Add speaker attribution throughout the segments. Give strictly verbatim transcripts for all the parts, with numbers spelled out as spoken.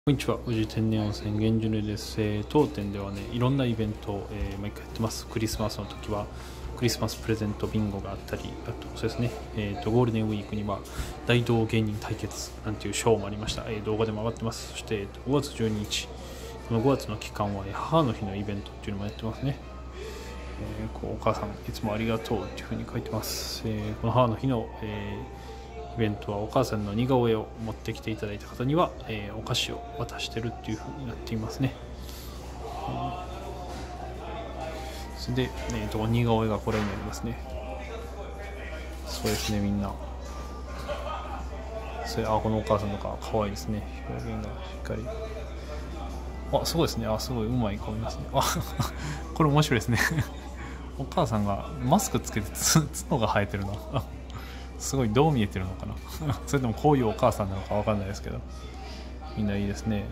Speaker 1: こんにちは、宇治天然温泉源樹です、えー。当店ではね、いろんなイベントを、えー、毎回やってます。クリスマスの時はクリスマスプレゼントビンゴがあったり、あとそうですね、えーと、ゴールデンウィークには大道芸人対決なんていうショーもありました。えー、動画でも上がってます。そして、えーと、ごがつじゅうににち、このごがつの期間は、えー母の日のイベントっていうのもやってますね。えー、こうお母さん、いつもありがとうっていうふうに書いてます。えー、この母の日の、えーイベントはお母さんの似顔絵を持ってきていただいた方には、えー、お菓子を渡してるっていう風になっていますね。それで、えー、と似顔絵がこれになりますね。そうですね、みんなそれあこのお母さんとか可愛いですね。表現がしっかり、あすごいですね。あすごいうまい子いますね。あこれ面白いですね。お母さんがマスクつけてつ角が生えてるな。すごいどう見えてるのかな。それともこういうお母さんなのか分かんないですけど、みんないいですね。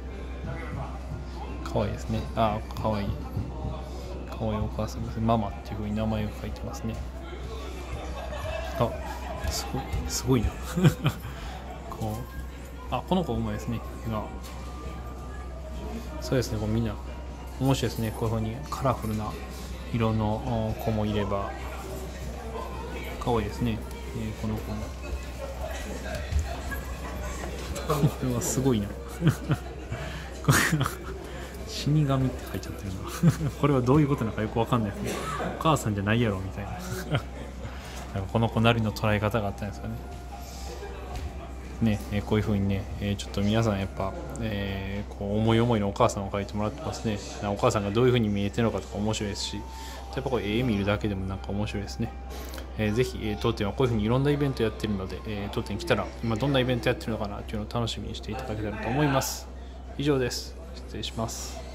Speaker 1: 可愛いですね。ああ可愛い可愛いお母さんですね。ママっていう風に名前を書いてますね。あすごいすごいな。こうあこの子うまいですね。がそうですね、こうみんな面白いですね。こういう風にカラフルな色の子もいれば可愛いですね。えー、この子もこれはすごいな。死神って書いちゃってるな。これはどういうことなのかよくわかんないですね。お母さんじゃないやろみたいな。なんかこの子なりの捉え方があったんですかね。ね、えー、こういう風にね、えー、ちょっと皆さんやっぱ、えー、こう思い思いのお母さんを描いてもらってますね。お母さんがどういう風に見えてるのかとか面白いですし、やっぱこう絵見るだけでもなんか面白いですね。えー、ぜひ、えー、当店はこういう風にいろんなイベントやってるので、えー、当店来たら今どんなイベントやってるのかなっていうのを楽しみにしていただけたらと思います。以上です。失礼します。